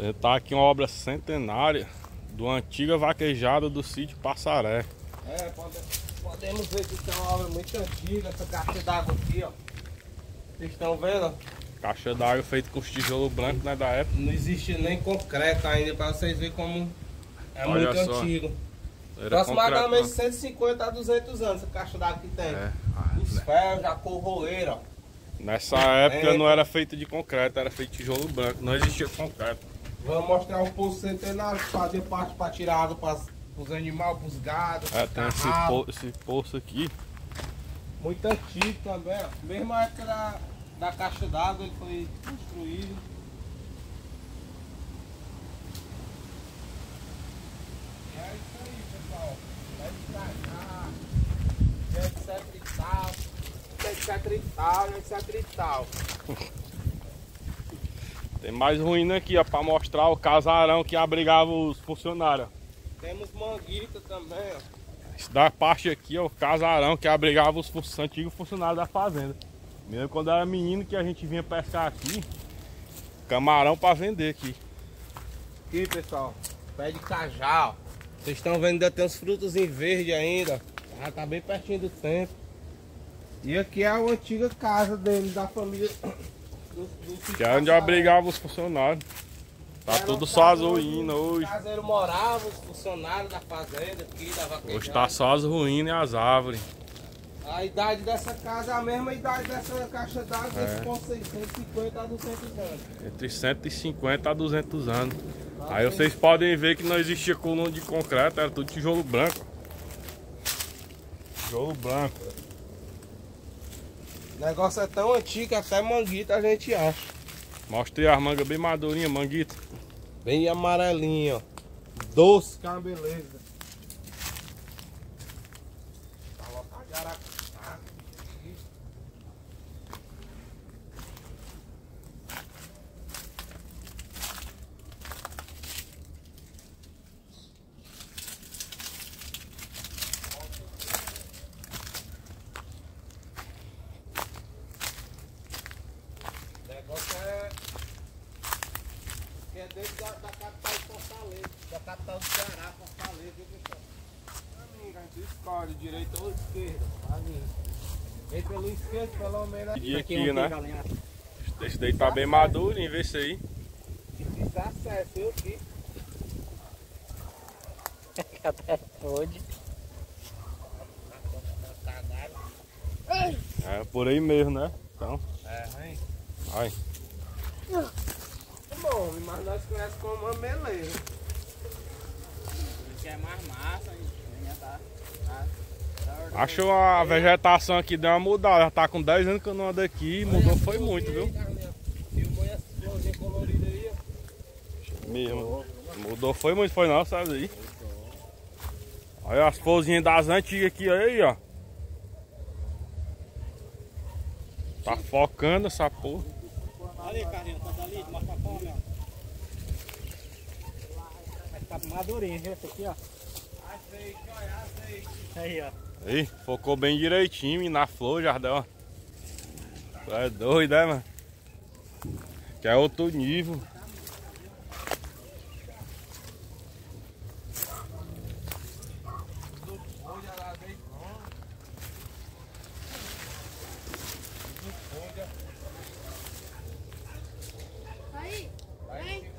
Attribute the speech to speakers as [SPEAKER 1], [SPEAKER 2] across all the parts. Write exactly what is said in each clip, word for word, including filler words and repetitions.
[SPEAKER 1] Tá aqui uma obra centenária do antiga vaquejada do sítio Passaré.
[SPEAKER 2] É, pode, podemos ver que é uma obra muito antiga, essa caixa d'água aqui, ó. Vocês estão vendo?
[SPEAKER 1] Caixa d'água feita com tijolo branco, né, da época.
[SPEAKER 2] Não existe nem concreto ainda, para vocês verem como é
[SPEAKER 1] Olha
[SPEAKER 2] muito
[SPEAKER 1] só.
[SPEAKER 2] antigo.
[SPEAKER 1] Era
[SPEAKER 2] Aproximadamente
[SPEAKER 1] concreto,
[SPEAKER 2] cento e cinquenta a duzentos anos essa caixa d'água que tem.
[SPEAKER 1] É.
[SPEAKER 2] Os ferros já corroeram, ó.
[SPEAKER 1] Nessa época não era feito de concreto, era feito de tijolo branco, não existia concreto.
[SPEAKER 2] Vamos mostrar um poço centenário que fazia parte para tirar água para os animais, para os gados.
[SPEAKER 1] É, tem esse, po esse poço aqui.
[SPEAKER 2] Muito antigo também, ó. Mesma época da, da caixa d'água ele foi construído. E é isso aí, pessoal. Vai estragar. Etc e tal. Etc e tal, etc e tal.
[SPEAKER 1] Tem mais ruína aqui, ó, pra mostrar o casarão que abrigava os funcionários.
[SPEAKER 2] Temos manguita também, ó.
[SPEAKER 1] Isso da parte aqui, ó, o casarão que abrigava os fun antigos funcionários da fazenda. Mesmo quando era menino que a gente vinha pescar aqui, camarão pra vender aqui.
[SPEAKER 2] Aqui, pessoal, pé de cajá, ó. Vocês estão vendo, ainda tem os frutos em verde ainda. Já tá bem pertinho do tempo. E aqui é a antiga casa dele, da família. Do, do
[SPEAKER 1] Que é onde abrigava os funcionários. Tá
[SPEAKER 2] Era
[SPEAKER 1] tudo
[SPEAKER 2] uma
[SPEAKER 1] só as
[SPEAKER 2] casa onde
[SPEAKER 1] ruínas hoje.
[SPEAKER 2] O caseiro morava, os funcionários da fazenda aqui, da vaquejada.
[SPEAKER 1] Hoje tá só as ruínas e as árvores.
[SPEAKER 2] A idade dessa casa é a mesma idade dessa caixa d'água,
[SPEAKER 1] É.
[SPEAKER 2] com seiscentos e cinquenta a duzentos anos.
[SPEAKER 1] Entre cento e cinquenta a duzentos anos. Aí vocês podem ver que não existia coluna de concreto, era tudo tijolo branco. Tijolo branco.
[SPEAKER 2] O negócio é tão antigo que até manguita a gente acha.
[SPEAKER 1] Mostrei as mangas bem madurinhas, manguita.
[SPEAKER 2] Bem amarelinho, ó. Doce, que é uma beleza. Tá lotado de aracujá. O negócio é... que é dentro da, da capital de Fortaleza, da capital do Ceará, Fortaleza, viu, pessoal? Amigo, a gente escolhe direita ou esquerda, amigo. Vem pelo esquerdo, pelo menos.
[SPEAKER 1] E aqui, né? Esse daí tá bem maduro, em vez aí.
[SPEAKER 2] Difícil acesso, eu aqui.
[SPEAKER 3] Até hoje.
[SPEAKER 1] É por aí mesmo, né? Então,
[SPEAKER 2] É, hein?
[SPEAKER 1] vai.
[SPEAKER 2] Bom, mas nós conhecemos como uma beleza.
[SPEAKER 3] Isso é mais massa, ainda tá. tá, tá
[SPEAKER 1] Acho a vegetação aqui deu uma mudada. Já tá com dez anos que eu não ando aqui e mudou foi muito, viu?
[SPEAKER 2] Filmou essa florzinha colorida aí, ó.
[SPEAKER 1] Mesmo. Mudou foi muito, foi não, sabe aí? Olha as florzinhas das antigas aqui, aí, ó. Tá focando essa porra.
[SPEAKER 3] Ali, Carlinhos, tá ali, mostra a fome, ó. Vai ficar madurinho, viu? Esse aqui, ó.
[SPEAKER 2] Azeite, olha, azeite.
[SPEAKER 3] Aí, ó.
[SPEAKER 1] Aí, focou bem direitinho e na flor, Jardel, ó. Tu é doido, né, mano? Que é outro nível.
[SPEAKER 2] Olha lá, azeite bom.
[SPEAKER 4] Aí, vem.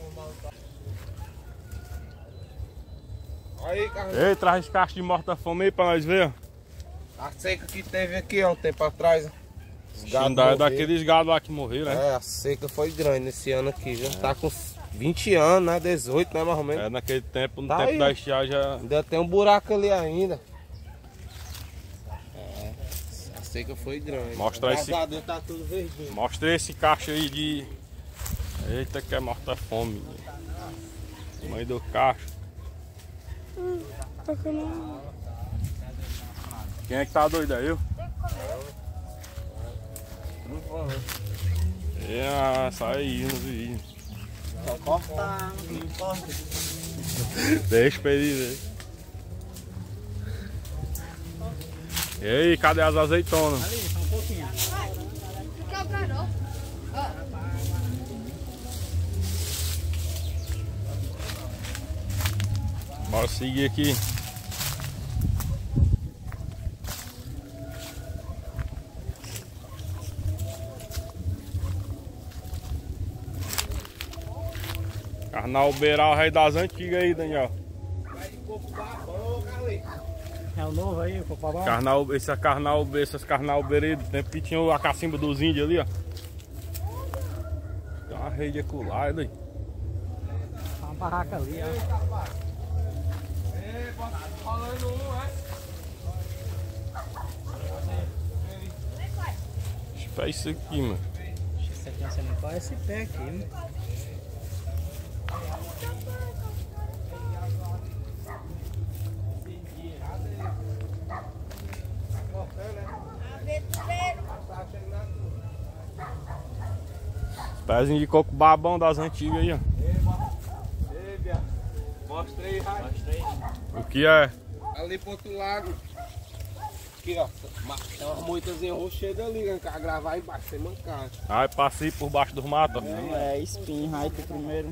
[SPEAKER 2] Aí, Carlos.
[SPEAKER 1] Ei, traz esse caixa de morta-fome aí pra nós ver, ó.
[SPEAKER 2] A seca que teve aqui há um tempo atrás, ó. Os gados
[SPEAKER 1] Xindá é
[SPEAKER 2] morreram.
[SPEAKER 1] daqueles gados lá que morreram, né?
[SPEAKER 2] É, a seca foi grande nesse ano aqui, já tá com vinte anos, né? dezoito, né? Mais ou menos.
[SPEAKER 1] É, naquele tempo, no
[SPEAKER 2] Tá
[SPEAKER 1] tempo
[SPEAKER 2] aí.
[SPEAKER 1] da estiagem já...
[SPEAKER 2] Ainda tem um buraco ali ainda. É, a seca foi grande.
[SPEAKER 1] Mostra
[SPEAKER 2] Graças
[SPEAKER 1] esse-
[SPEAKER 2] a Deus tá tudo verdinho.
[SPEAKER 1] Mostra esse caixa aí de... Eita, que é morta-fome. Mãe do caixa. Quem é que tá doido aí? Eu? É, sai aí no vídeo.
[SPEAKER 3] Só corta, não importa.
[SPEAKER 1] Deixa pra ele ver. E aí, cadê as azeitonas?
[SPEAKER 3] Ali, só um pouquinho.
[SPEAKER 4] Quebrar não. Ó.
[SPEAKER 1] Bora seguir aqui. Carnal Beiral, rei das antigas aí, Daniel.
[SPEAKER 2] Vai de coco babão, Carlinhos.
[SPEAKER 3] É o novo aí, o Copabão?
[SPEAKER 1] Carnal, esse é carnal, essas carnal beirado, tempo que tinha a cacimba dos índios ali, ó. Tem uma rede acolá, daí.
[SPEAKER 3] Tá uma barraca ali, ó.
[SPEAKER 2] É, bota falando um, é?
[SPEAKER 1] Espera isso aqui, mano.
[SPEAKER 3] Você tem essa limpar esse pé aqui, mano.
[SPEAKER 1] Pezinho de coco babão das antigas aí, ó.
[SPEAKER 2] Ei, Bia. Mostra aí, Rai.
[SPEAKER 3] Mostra aí.
[SPEAKER 1] O que é?
[SPEAKER 2] Ali pro outro lado. Aqui, ó. Tem umas moitazinhas roxas ali, né? Que gravar embaixo, sem mancar.
[SPEAKER 1] Ai, passei por baixo dos matos, ó.
[SPEAKER 3] Não, é espinho, aí tu primeiro.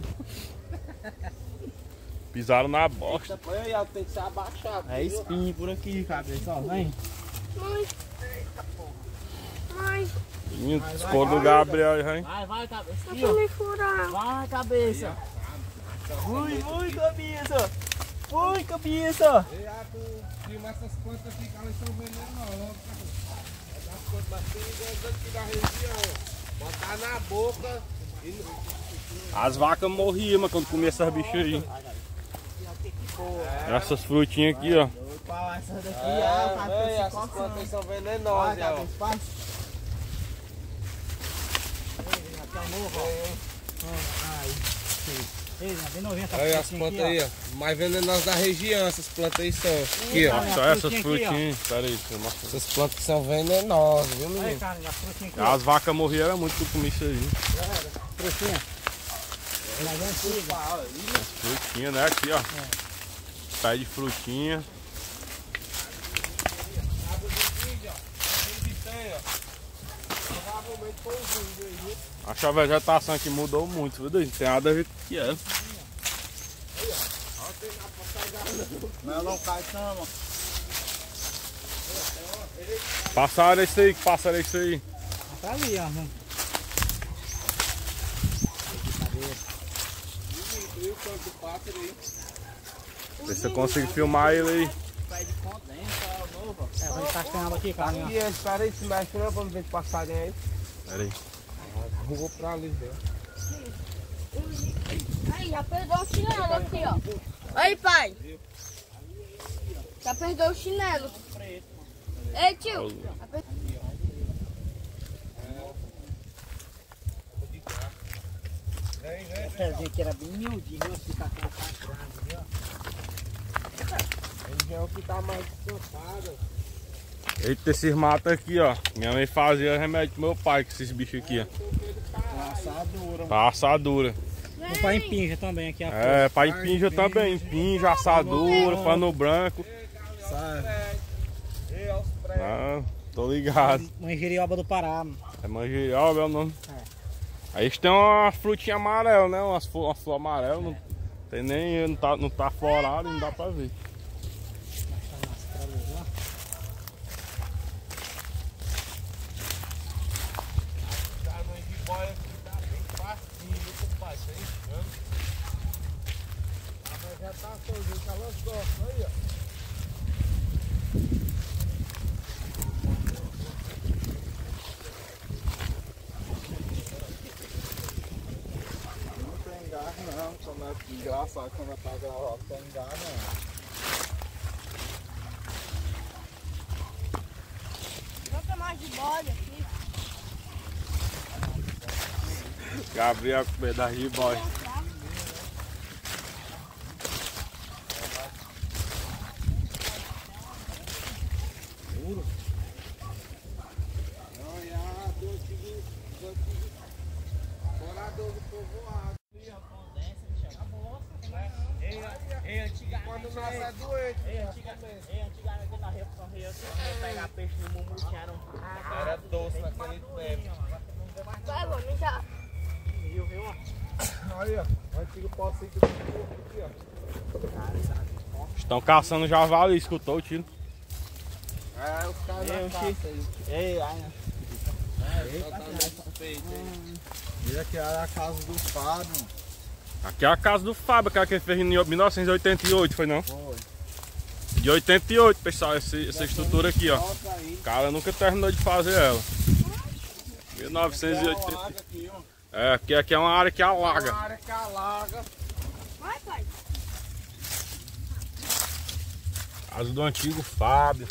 [SPEAKER 1] Pisaram na bosta.
[SPEAKER 2] Aí, ó, tem que ser abaixado.
[SPEAKER 3] É espinho por aqui, cabeça, ó, vem.
[SPEAKER 4] Mãe. Mãe.
[SPEAKER 1] Escolha do Gabriel aí, hein?
[SPEAKER 3] Vai, vai, cabeça.
[SPEAKER 4] Eu
[SPEAKER 3] Aqui,
[SPEAKER 4] vou
[SPEAKER 3] ó.
[SPEAKER 4] me furar.
[SPEAKER 3] Vai, cabeça. Fui, fui, cabeça. Fui, cabeça.
[SPEAKER 2] E a tu filma essas plantas aqui, que elas são venenosas. Essas plantas bastante aqui da região. Botar na boca e...
[SPEAKER 1] As vacas morriam, mas quando comia essas bichas aí. Essas frutinhas aqui, ó.
[SPEAKER 3] Qual essa daqui?
[SPEAKER 2] É,
[SPEAKER 3] Ah, o
[SPEAKER 2] véi,
[SPEAKER 3] cabeça
[SPEAKER 2] essas plantas
[SPEAKER 3] coçando.
[SPEAKER 2] são
[SPEAKER 3] Vai,
[SPEAKER 2] venenosas, ó.
[SPEAKER 3] cabeça, vai. Aqui é o novo, ó. Aí. Ei, bem novinha essa
[SPEAKER 2] Olha as
[SPEAKER 3] frutinha
[SPEAKER 2] plantas aí, ó. Mais venenosas da região, essas plantas aí são. Aqui, ó.
[SPEAKER 3] Olha,
[SPEAKER 1] Só
[SPEAKER 3] a
[SPEAKER 1] essas
[SPEAKER 3] frutinha aqui, ó.
[SPEAKER 1] frutinhas. Pera aí, deixa eu mostrar.
[SPEAKER 2] Essas plantas são venenosas, viu,
[SPEAKER 3] Aí,
[SPEAKER 2] menino?
[SPEAKER 3] cara, as frutinhas aqui, ó.
[SPEAKER 1] As vacas morriam, era muito que eu comi isso aí.
[SPEAKER 3] Frutinha. Mas é antiga.
[SPEAKER 1] Frutinha, né? Aqui, ó. Pé de frutinha. Acho que a vegetação aqui mudou muito, viu? Não tem nada a ver com o que é.
[SPEAKER 3] Não, não cai, não.
[SPEAKER 1] Passaram isso aí, que passaram isso aí.
[SPEAKER 3] Tá ali, ó.
[SPEAKER 1] Vê se eu consigo filmar ele aí.
[SPEAKER 3] É, vai encaixando aqui, cara.
[SPEAKER 2] Aqui, espera aí, se mexe não, vamos ver se passarinho aí.
[SPEAKER 1] Pera aí.
[SPEAKER 2] Vou pra ali, velho.
[SPEAKER 4] Aí, já perdeu o chinelo aqui, ó. Aí, pai. Já perdeu o chinelo. Ei, tio. Já per-
[SPEAKER 2] Vem, vem.
[SPEAKER 3] Essa pezinha aqui era bem miudinho, viu? Ficar com a parte grande, viu?
[SPEAKER 2] A região que tá mais descansada.
[SPEAKER 1] Eita, esses matos aqui, ó. Minha mãe fazia remédio pro meu pai com esses bichos aqui, ó.
[SPEAKER 3] Uma assadura.
[SPEAKER 1] Pra assadura.
[SPEAKER 3] O pai empinja também aqui a
[SPEAKER 1] É, pra impinja também. Impinja, assadura, pano branco.
[SPEAKER 2] Ei, aos pré.
[SPEAKER 1] Ah, tô ligado.
[SPEAKER 3] manjerioba do Pará. Mano.
[SPEAKER 1] É manjerioba, é o nome.
[SPEAKER 3] É.
[SPEAKER 1] Aí eles têm uma frutinha amarela, né? Umas flor, uma flor amarela. Não tem nem. Não tá, não tá florado, não dá pra ver.
[SPEAKER 2] Tá no jiboia aqui, tá bem facinho, viu, compadre? Tá enchendo. A vegetação, gente, elas gostam aí, ó.
[SPEAKER 5] Não tem engarro não, como é engraçado quando tá gravado, não tem engarro não.
[SPEAKER 4] Bota mais de bode aqui.
[SPEAKER 1] Gabriel com pedaço de boy.
[SPEAKER 2] Olha, do antigo, do antigo morador do povoado. Quando nasce é doente.
[SPEAKER 3] Antigamente na Rio São Rio, pegar peixe no mumu tinha um.
[SPEAKER 2] Era doce naquele tempo.
[SPEAKER 4] Vai, vamos já.
[SPEAKER 3] Viu, viu?
[SPEAKER 2] Olha, o antigo pocinho do povo aqui, ó.
[SPEAKER 1] Estão caçando javali, escutou o tiro?
[SPEAKER 2] É, os caras
[SPEAKER 3] Eu,
[SPEAKER 2] da caça aí.
[SPEAKER 3] Ei, ai, né?
[SPEAKER 2] Só tá nesse peito aí.
[SPEAKER 5] E aqui era a casa do Fábio.
[SPEAKER 1] Aqui é a casa do Fábio, aquela que ele fez em mil novecentos e oitenta e oito, foi não?
[SPEAKER 5] Foi.
[SPEAKER 1] De oitenta e oito, pessoal, esse, essa estrutura aqui, ó. O cara nunca terminou de fazer ela. mil novecentos e oitenta.
[SPEAKER 5] Aqui, ó.
[SPEAKER 1] É, porque aqui é uma área que alaga.
[SPEAKER 2] Uma área que alaga.
[SPEAKER 4] Vai, pai.
[SPEAKER 1] Casa do antigo Fábio.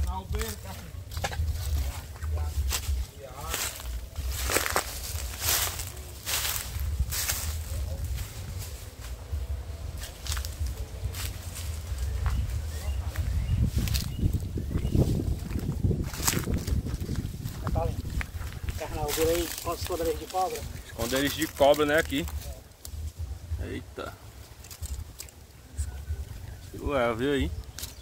[SPEAKER 3] Carnal, vira aí com os esconderijo de cobra.
[SPEAKER 1] Esconderijo de cobra, né, aqui. Eita. Ué, viu aí?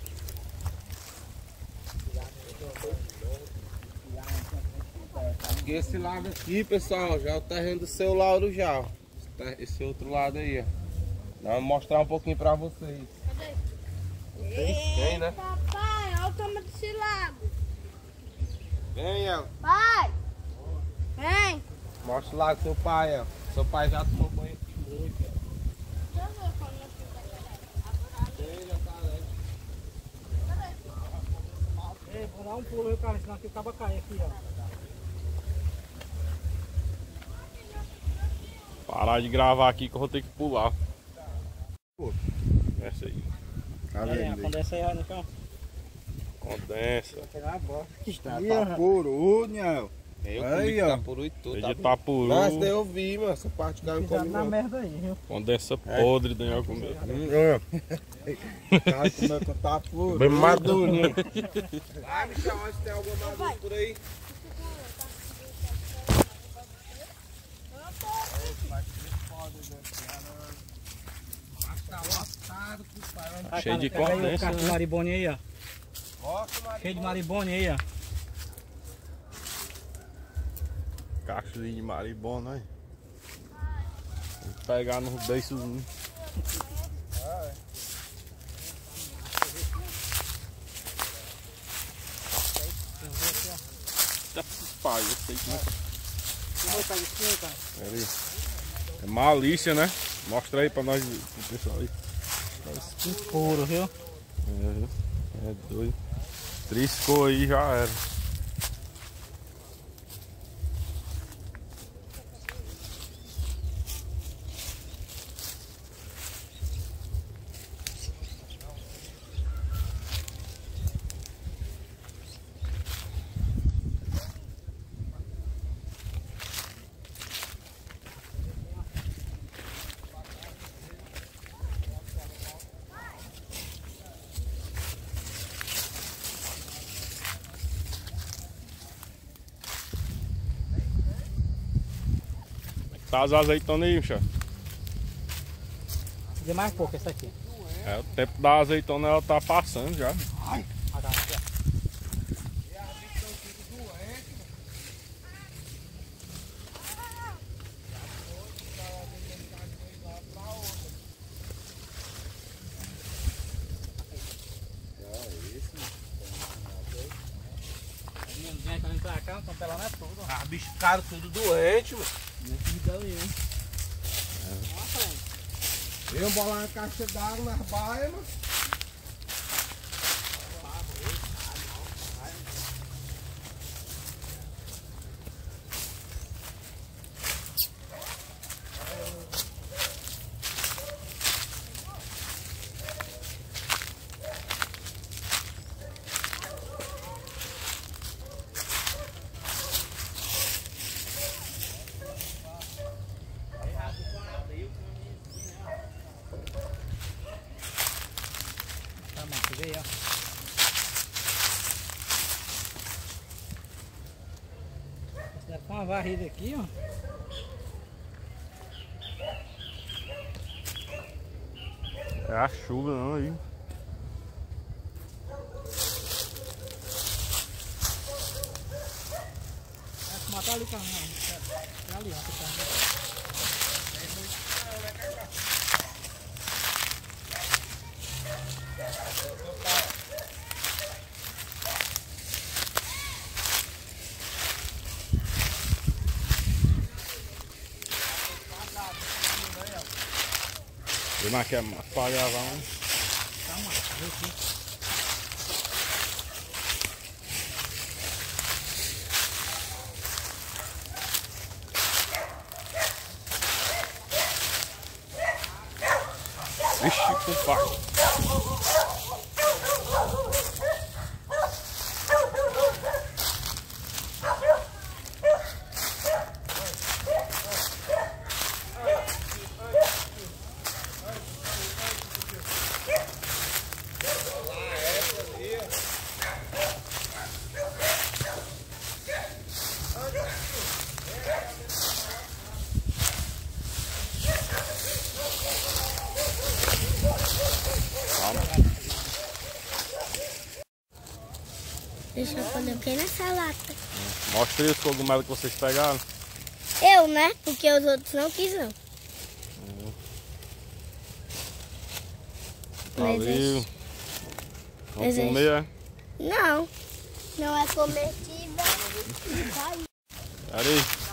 [SPEAKER 2] Aqui esse lado aqui, pessoal, já é o terreno do seu Lauro já. ó. Esse outro lado aí, ó. Vou mostrar um pouquinho pra vocês.
[SPEAKER 4] Cadê?
[SPEAKER 2] Tem, né?
[SPEAKER 4] Papai, olha o tamanho desse lago.
[SPEAKER 2] Vem, ó.
[SPEAKER 4] Pai! Vem!
[SPEAKER 2] Mostra lá com seu pai, ó. Seu pai já tomou banho aqui muito, ó.
[SPEAKER 4] Deixa eu ver quando eu fizer.
[SPEAKER 2] Ele já tá leve.
[SPEAKER 3] Ei, vou dar um pulo aí, cara, senão aqui o cabo cai aqui, ó.
[SPEAKER 1] Parar de gravar aqui que eu vou ter que pular. Essa aí.
[SPEAKER 5] Tá
[SPEAKER 3] É,
[SPEAKER 5] vendo?
[SPEAKER 3] condensa aí, ó, no chão.
[SPEAKER 1] Condensa.
[SPEAKER 3] Vou pegar a bosta. Que está,
[SPEAKER 5] Tá, tá puro, né?
[SPEAKER 2] Eu
[SPEAKER 5] Aí,
[SPEAKER 2] comi que
[SPEAKER 5] ó.
[SPEAKER 2] tá por e tudo.
[SPEAKER 1] É
[SPEAKER 2] Tá
[SPEAKER 1] de
[SPEAKER 2] por...
[SPEAKER 1] Itapuru.
[SPEAKER 2] Nossa, daí eu vi, mano. Essa parte caiu
[SPEAKER 3] Pisando
[SPEAKER 2] comigo.
[SPEAKER 3] na
[SPEAKER 2] não.
[SPEAKER 3] merda aí, viu?
[SPEAKER 1] Condensa podre, Daniel comeu.
[SPEAKER 5] Tá comendo com tá puro.
[SPEAKER 2] Bem maduro, né? Vai, Michel, onde tem alguma madura por aí?
[SPEAKER 3] Ah,
[SPEAKER 1] Cheio
[SPEAKER 3] cara,
[SPEAKER 1] de
[SPEAKER 3] pega aí o
[SPEAKER 1] condensa,
[SPEAKER 3] cacho de
[SPEAKER 1] né?
[SPEAKER 3] maribone aí, ó.
[SPEAKER 2] Nossa,
[SPEAKER 3] Cheio de maribone aí, ó.
[SPEAKER 1] Cachozinho de maribona, aí. Tem que pegar nos beiços. Eita, pai, eu sei que não é. Pera aí. É malícia, né? Mostra aí pra nós, pro pessoal aí.
[SPEAKER 3] Puro, viu?
[SPEAKER 1] É, viu? É doido. Triscou aí, já era. Tá as azeitonas aí, Michel.
[SPEAKER 3] De mais pouco essa aqui.
[SPEAKER 1] É, o tempo da azeitona ela tá passando já.
[SPEAKER 3] Ah, tá, aqui, ó. Vem aqui pra cá, então pela não é tudo.
[SPEAKER 2] Ah, bicho caro, tudo doente, mano. Eu bolar uma caixa d'água nas baias, mano.
[SPEAKER 3] Tá, mano, você vê, ó. Dá com uma varrida aqui, ó.
[SPEAKER 1] É a chuva não aí.
[SPEAKER 3] É, matar ali o carro, não. É ali, ó. Que tá.
[SPEAKER 1] Eu não quero apagar, vamos.
[SPEAKER 3] Calma, eu aqui.
[SPEAKER 1] Vixe, compadre.
[SPEAKER 4] Deixa eu coloquei nessa lata.
[SPEAKER 1] Mostra aí os cogumelos que vocês pegaram.
[SPEAKER 4] Eu, né? Porque os outros não quis não.
[SPEAKER 1] Valeu. Vamos
[SPEAKER 4] Mas é-
[SPEAKER 1] comer, é?
[SPEAKER 4] Não. Não é comestível.
[SPEAKER 1] Pera aí.